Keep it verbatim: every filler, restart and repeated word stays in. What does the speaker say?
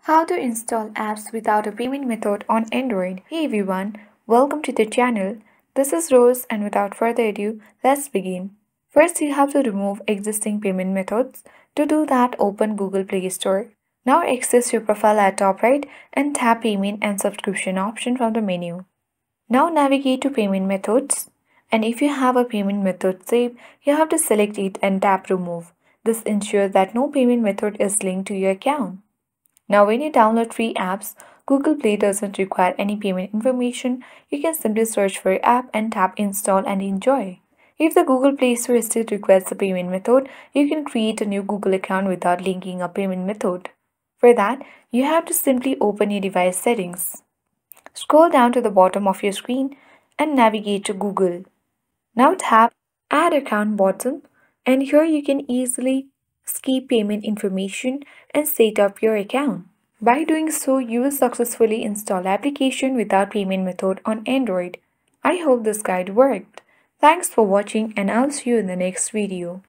How to install apps without a payment method on Android. Hey everyone, welcome to the channel. This is Rose, and without further ado, let's begin. First, you have to remove existing payment methods. To do that, open Google Play Store. Now access your profile at top right and tap Payment and Subscription option from the menu. Now navigate to Payment Methods, and if you have a payment method saved, you have to select it and tap Remove. This ensures that no payment method is linked to your account. Now, when you download free apps, Google Play doesn't require any payment information. You can simply search for your app and tap Install and enjoy. If the Google Play Store still requires a payment method, you can create a new Google account without linking a payment method. For that, you have to simply open your device settings. Scroll down to the bottom of your screen and navigate to Google. Now tap Add Account bottom, and here you can easily skip payment information and set up your account. By doing so, you will successfully install application without payment method on Android. I hope this guide worked. Thanks for watching, and I'll see you in the next video.